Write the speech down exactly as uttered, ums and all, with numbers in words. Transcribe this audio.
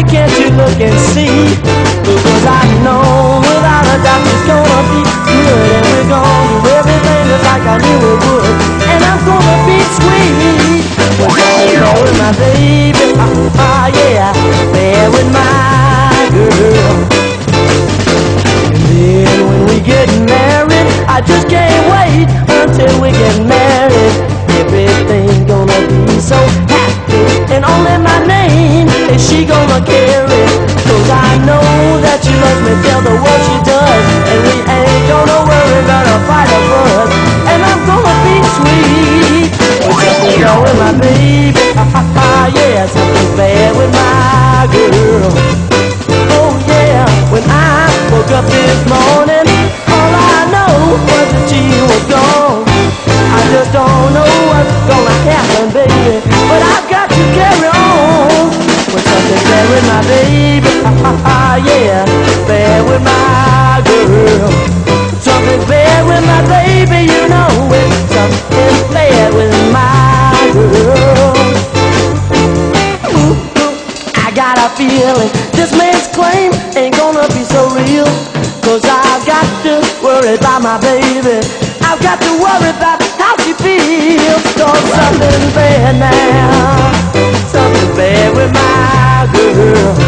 Honey, can't you look and see? Because I know without a doubt it's gonna be good, and we're gonna do everything just like I knew it would, and I'm gonna be sweet. We're gonna be there with my baby, ah, ah yeah, there with my girl. And then when we get married, I just can't wait until we get married. Everything's gonna be so happy, and only my name is she gonna carry. Cause I know that she loves me, tell the world she does, and we ain't gonna worry about a fight or fuss, and I'm gonna be sweet. But something's wrong with my baby, ah, ah, ah, yeah, something's bad with my girl. Oh yeah, when I woke up this morning, all I know was that she was gone. I just don't know what's gonna happen, baby, but I've got to carry on. When something's bad with my baby, ah, ah, ah, yeah, bad with my girl. Something's bad with my baby, you know it. Something's bad with my girl. Ooh, ooh, I got a feeling this man's claim ain't gonna be so real. Cause I've got to worry about my baby, I've got to worry about how she feels. Cause something's bad now, something's bad with my girl.